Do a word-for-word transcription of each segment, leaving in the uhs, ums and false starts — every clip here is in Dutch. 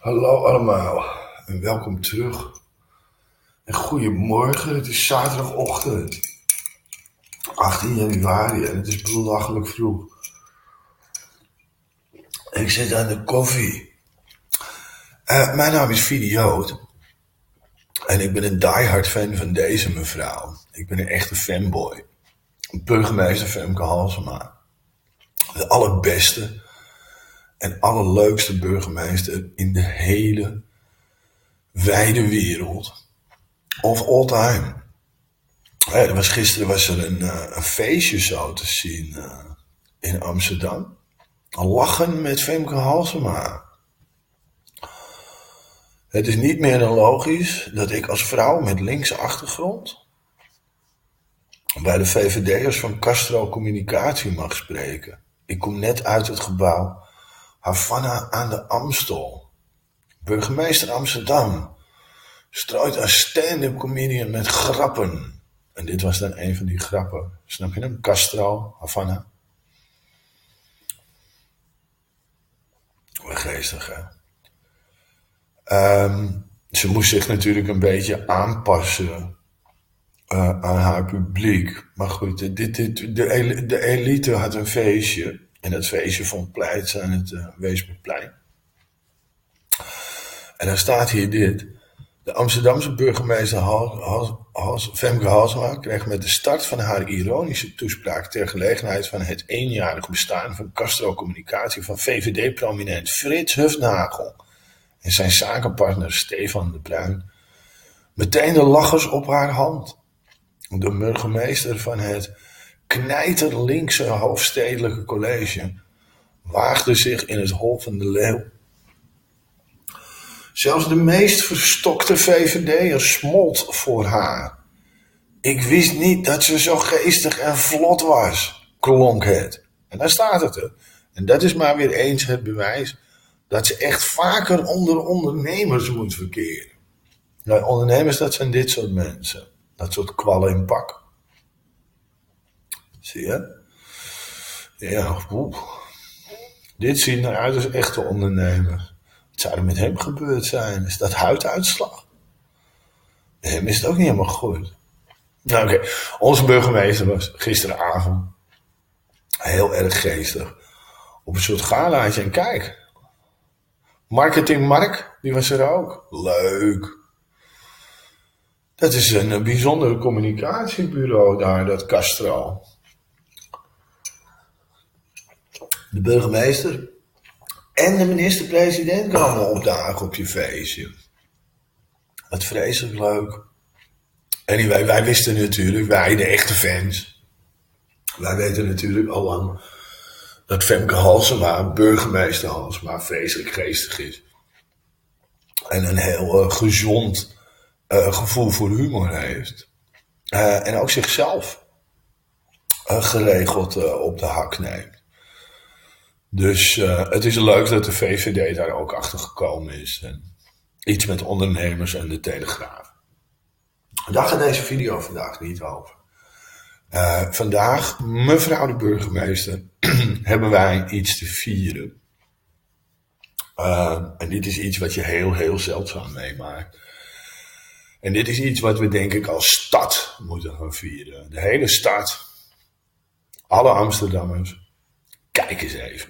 Hallo allemaal en welkom terug. En goedemorgen, het is zaterdagochtend, achttien januari en het is belachelijk vroeg. Ik zit aan de koffie. Uh, mijn naam is Fidi Jood en ik ben een diehard fan van deze mevrouw. Ik ben een echte fanboy. Burgemeester Femke Halsema. De allerbeste en allerleukste burgemeester in de hele wijde wereld. Of all time. Ja, er was, gisteren was er een, uh, een feestje zo te zien uh, in Amsterdam. Lachen met Femke Halsema. Het is niet meer dan logisch dat ik als vrouw met linkse achtergrond bij de V V D'ers van Castro Communicatie mag spreken. Ik kom net uit het gebouw Havana aan de Amstel. Burgemeester Amsterdam strooit een stand-up comedian met grappen. En dit was dan een van die grappen. Snap je hem? Castro, Havana. Wat geestig, hè? Um, ze moest zich natuurlijk een beetje aanpassen uh, aan haar publiek. Maar goed, dit, dit, de, el- de elite had een feestje. En dat feestje vond plaats aan het uh, Weesperplein. En dan staat hier dit. De Amsterdamse burgemeester Hals, Hals, Hals, Femke Halsema kreeg met de start van haar ironische toespraak ter gelegenheid van het eenjarig bestaan van Castro Communicatie van V V D-prominent Frits Hufnagel en zijn zakenpartner Stefan de Bruin meteen de lachers op haar hand. De burgemeester van het knijterlinkse hoofdstedelijke college waagde zich in het hol van de leeuw. Zelfs de meest verstokte V V D'er smolt voor haar. Ik wist niet dat ze zo geestig en vlot was, klonk het. En daar staat het er. En dat is maar weer eens het bewijs dat ze echt vaker onder ondernemers moet verkeren. Nou, ondernemers, dat zijn dit soort mensen. Dat soort kwallen in pak. Zie je? Ja, oeh. Dit ziet eruit als echte ondernemers. Wat zou er met hem gebeurd zijn? Is dat huiduitslag? Met hem is het ook niet helemaal goed. Nou oké, okay. Onze burgemeester was gisteravond heel erg geestig. Op een soort galaatje en kijk. Marketing Mark, die was er ook. Leuk. Dat is een bijzonder communicatiebureau daar, dat Castro. De burgemeester en de minister-president kwamen opdagen op je feestje. Wat vreselijk leuk. Anyway, wij wisten natuurlijk, wij de echte fans, wij weten natuurlijk al lang dat Femke Halsema, burgemeester Halsema, vreselijk geestig is. En een heel uh, gezond uh, gevoel voor humor heeft. Uh, en ook zichzelf uh, geregeld uh, op de hak neemt. Dus uh, het is leuk dat de V V D daar ook achter gekomen is. En iets met ondernemers en de Telegraaf. Daar gaat deze video vandaag niet over. Uh, vandaag, mevrouw de burgemeester, hebben wij iets te vieren. Uh, en dit is iets wat je heel, heel zeldzaam meemaakt. En dit is iets wat we denk ik als stad moeten gaan vieren. De hele stad, alle Amsterdammers, kijk eens even.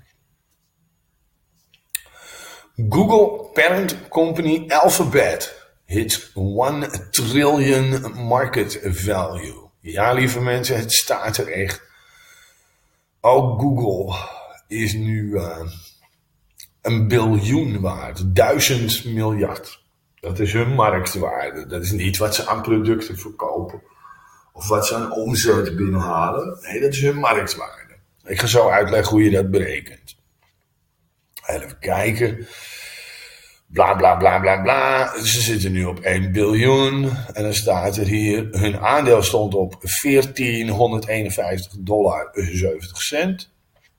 Google parent company Alphabet hits one trillion market value. Ja, lieve mensen, het staat er echt. Ook Google is nu uh, een biljoen waard. Duizend miljard. Dat is hun marktwaarde. Dat is niet wat ze aan producten verkopen. Of wat ze aan omzet binnenhalen. Nee, dat is hun marktwaarde. Ik ga zo uitleggen hoe je dat berekent. Even kijken. Bla bla bla bla bla. Ze zitten nu op één biljoen. En dan staat er hier. Hun aandeel stond op veertienhonderdeenenvijftig dollar zeventig cent.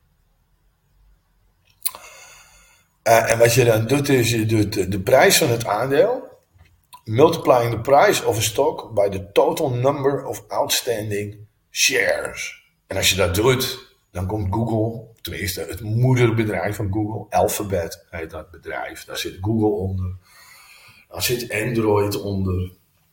Uh, en wat je dan doet is. Je doet de, de prijs van het aandeel. Multiplying the price of a stock by the total number of outstanding shares. En als je dat doet. Dan komt Google, tenminste het moederbedrijf van Google, Alphabet heet dat bedrijf. Daar zit Google onder. Daar zit Android onder.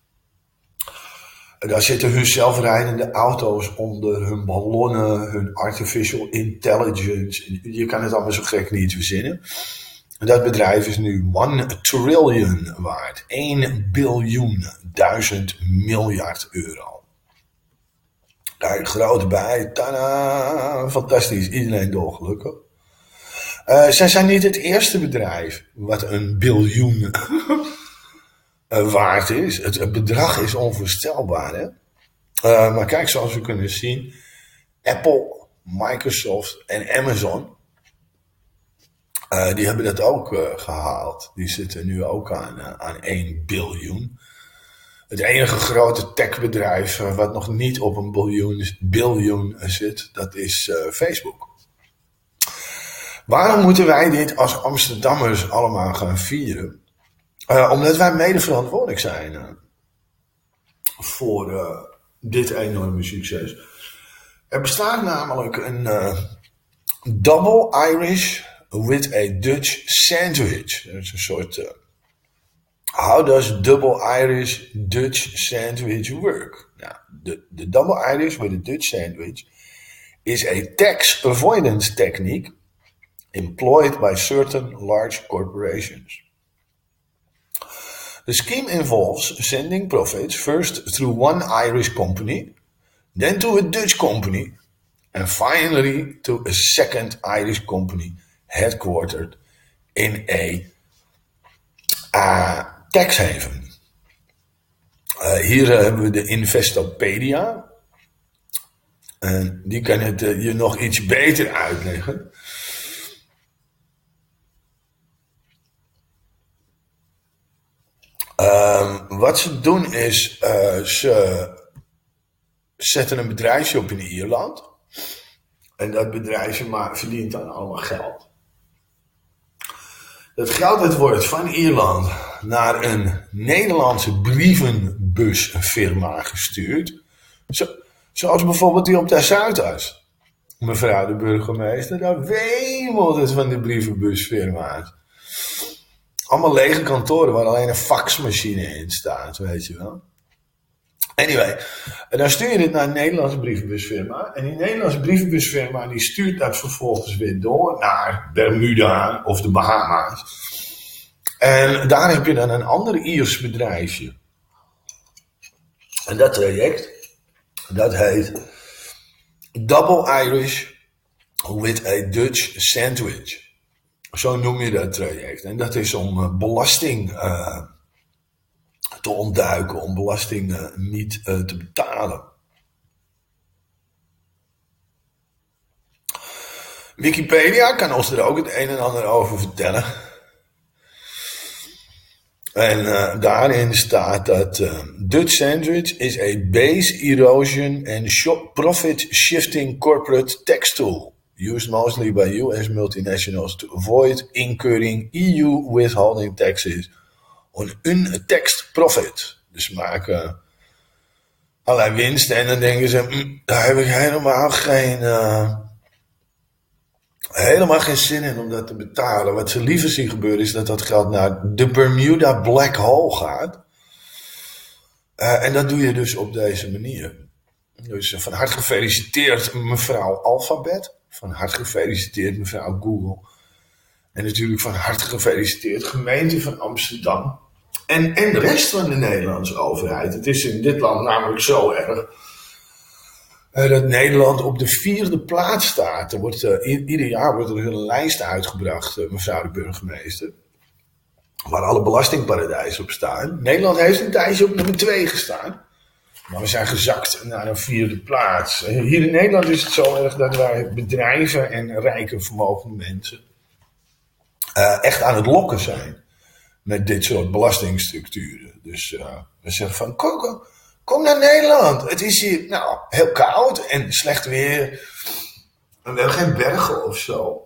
Daar zitten hun zelfrijdende auto's onder, hun ballonnen, hun artificial intelligence. Je kan het allemaal zo gek niet verzinnen. Dat bedrijf is nu one trillion waard. één biljoen, duizend miljard euro. Kijk, groot bij. Tada! Fantastisch. Iedereen dolgelukkig. Uh, zij zijn niet het eerste bedrijf wat een biljoen waard is. Het, het bedrag is onvoorstelbaar. Hè? Uh, maar kijk, zoals we kunnen zien. Apple, Microsoft en Amazon. Uh, die hebben dat ook uh, gehaald. Die zitten nu ook aan, uh, aan één biljoen. Het enige grote techbedrijf uh, wat nog niet op een biljoen, biljoen zit, dat is uh, Facebook. Waarom moeten wij dit als Amsterdammers allemaal gaan vieren? Uh, omdat wij mede verantwoordelijk zijn uh, voor uh, dit enorme succes. Er bestaat namelijk een uh, double Irish with a Dutch sandwich. Dat is een soort... Uh, how does double Irish Dutch sandwich work? Nou, de, de double Irish with a Dutch sandwich is a tax avoidance technique employed by certain large corporations. The scheme involves sending profits first through one Irish company, then to a Dutch company, and finally to a second Irish company headquartered in a uh, tax haven. Uh, hier uh, hebben we de Investopedia. En die kan het uh, je nog iets beter uitleggen. Um, wat ze doen is, uh, ze zetten een bedrijfje op in Ierland. En dat bedrijfje maar verdient dan allemaal geld. Dat geld dat wordt van Ierland naar een Nederlandse brievenbusfirma gestuurd. Zo, zoals bijvoorbeeld die op de Zuidas. Mevrouw de burgemeester, daar wemelt het van die brievenbusfirma's. Allemaal lege kantoren waar alleen een faxmachine in staat, weet je wel. Anyway, en dan stuur je dit naar een Nederlandse brievenbusfirma. En die Nederlandse brievenbusfirma die stuurt dat vervolgens weer door naar Bermuda of de Bahama's. En daar heb je dan een ander Iers bedrijfje. En dat traject, dat heet Double Irish with a Dutch Sandwich. Zo noem je dat traject. En dat is om belasting uh, te ontduiken, om belasting uh, niet uh, te betalen. Wikipedia kan ons er ook het een en ander over vertellen. En uh, daarin staat dat uh, Dutch Sandwich is a base erosion and profit shifting corporate tax tool. Used mostly by U S multinationals to avoid incurring E U withholding taxes on untaxed profit. Dus ze maken allerlei winst en dan denken ze, mm, daar heb ik helemaal geen, uh, helemaal geen zin in om dat te betalen. Wat ze liever zien gebeuren is dat dat geld naar de Bermuda Black Hole gaat. Uh, en dat doe je dus op deze manier. Dus uh, van harte gefeliciteerd mevrouw Alphabet. Van harte gefeliciteerd mevrouw Google. En natuurlijk van harte gefeliciteerd gemeente van Amsterdam. En, en de rest van de Nederlandse overheid. Het is in dit land namelijk zo erg. Uh, dat Nederland op de vierde plaats staat. Er wordt, uh, i- ieder jaar wordt er een lijst uitgebracht, uh, mevrouw de burgemeester. Waar alle belastingparadijzen op staan. Nederland heeft een tijdje op nummer twee gestaan. Maar we zijn gezakt naar een vierde plaats. Hier in Nederland is het zo erg dat wij bedrijven en rijke vermogende mensen uh, echt aan het lokken zijn met dit soort belastingstructuren. Dus uh, we zeggen van kom, kom, kom naar Nederland. Het is hier nou, heel koud en slecht weer. En we hebben geen bergen of zo.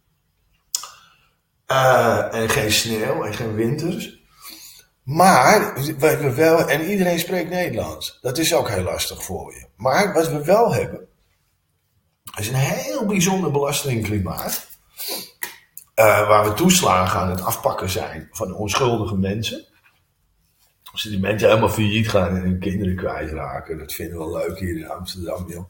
Uh, en geen sneeuw en geen winters. Maar, we hebben wel, en iedereen spreekt Nederlands. Dat is ook heel lastig voor je. Maar wat we wel hebben, Het is een heel bijzonder belastingklimaat. Uh, waar we toeslagen aan het afpakken zijn van onschuldige mensen. Als die mensen helemaal failliet gaan en hun kinderen kwijtraken. Dat vinden we wel leuk hier in Amsterdam, joh.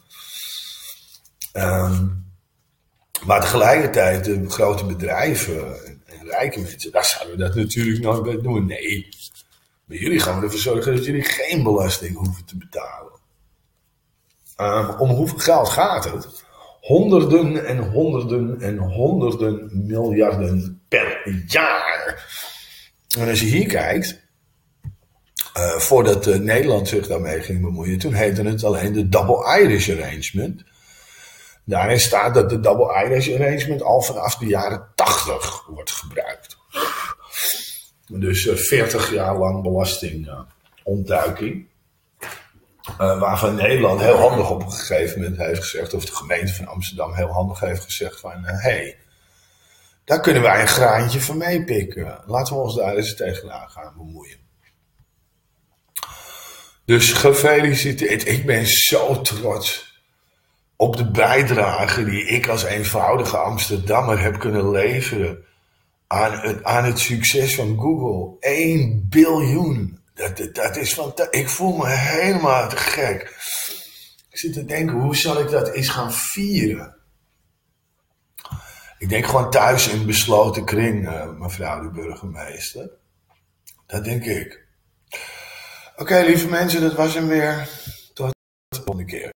Um, maar tegelijkertijd de grote bedrijven en, en rijke mensen, daar zouden we dat natuurlijk nooit bij doen. Nee, bij jullie gaan we ervoor zorgen dat jullie geen belasting hoeven te betalen. Um, om hoeveel geld gaat het? Honderden en honderden en honderden miljarden per jaar. En als je hier kijkt, uh, voordat uh, Nederland zich daarmee ging bemoeien, toen heette het alleen de Double Irish Arrangement. Daarin staat dat de Double Irish Arrangement al vanaf de jaren tachtig wordt gebruikt. Dus uh, veertig jaar lang belastingontduiking. Uh, Uh, waarvan Nederland heel handig op een gegeven moment heeft gezegd, of de gemeente van Amsterdam heel handig heeft gezegd van, hé, uh, hey, daar kunnen wij een graantje van meepikken. Laten we ons daar eens tegenaan gaan bemoeien. Dus gefeliciteerd. Ik ben zo trots op de bijdrage die ik als eenvoudige Amsterdammer heb kunnen leveren aan het, aan het succes van Google. één biljoen. Dat, dat, dat is fantastisch. Ik voel me helemaal te gek. Ik zit te denken, hoe zal ik dat eens gaan vieren? Ik denk gewoon thuis in een besloten kring, uh, mevrouw de burgemeester. Dat denk ik. Oké, okay, lieve mensen, dat was hem weer. Tot de volgende keer.